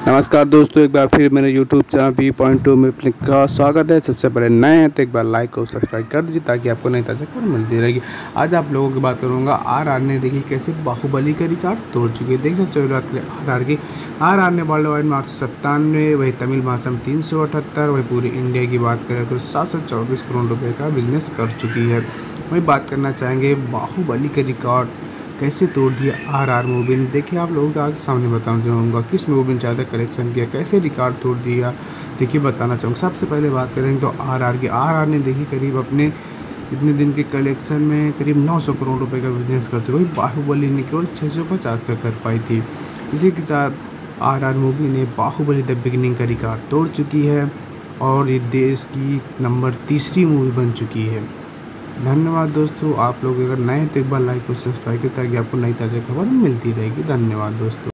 नमस्कार दोस्तों, एक बार फिर मेरे YouTube चैनल V.2 में अपने का स्वागत है। सबसे पहले नए हैं तो एक बार लाइक और सब्सक्राइब कर दीजिए ताकि आपको नई ताज़ा खबर मिलती रहेगी। आज आप लोगों की बात करूंगा आरआर ने देखी कैसे बाहुबली का रिकॉर्ड तोड़ चुकी है। देख सकते हो बात करें आरआर की, आरआर ने वर्ल्ड वाइड में 897, वही तमिल भाषा में 378, वही पूरी इंडिया की बात करें तो 724 करोड़ रुपये का बिजनेस कर चुकी है। वही बात करना चाहेंगे बाहुबली के रिकॉर्ड कैसे तोड़ दिया आरआर मूवी ने। देखिए आप लोगों के आगे सामने बताना चाहूँगा किस मूवी ने ज़्यादा कलेक्शन किया, कैसे रिकॉर्ड तोड़ दिया। देखिए बताना चाहूँगा। सबसे पहले बात करेंगे तो आरआर ने देखी करीब अपने इतने दिन के कलेक्शन में करीब 900 करोड़ रुपए का बिजनेस कर चुका। वही बाहुबली ने केवल 650 का कर पाई थी। इसी के साथ आरआर मूवी ने बाहुबली द बिगिनिंग का रिकॉर्ड तोड़ चुकी है और ये देश की नंबर 3री मूवी बन चुकी है। धन्यवाद दोस्तों। आप लोग अगर नए हैं तो एक बार लाइक और सब्सक्राइब करें ताकि आपको नई ताज़ा खबर मिलती रहेगी। धन्यवाद दोस्तों।